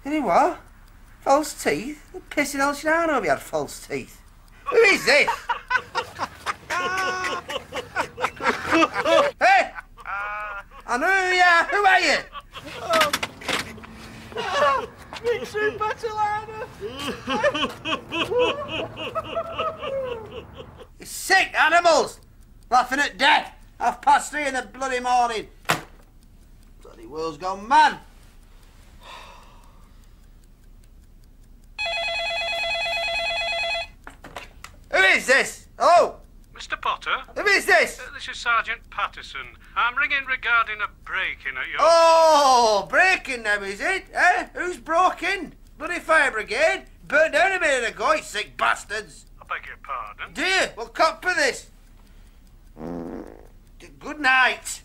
Any what? False teeth? Pissing El Shinano if he had false teeth. Who is this? Hey! I know who you are. Who are you? Me too, Batalana. You sick animals! Laughing at death. 3:30 in the bloody morning. Bloody world's gone mad. Who is this? Oh! Mr. Potter? Who is this? This is Sergeant Patterson. I'm ringing regarding a break-in at your... Oh, breaking now, is it? Eh? Who's broken? Bloody fire brigade? Burnt down a minute ago, you sick bastards. I beg your pardon? Do you? Well, cop for this. Good night.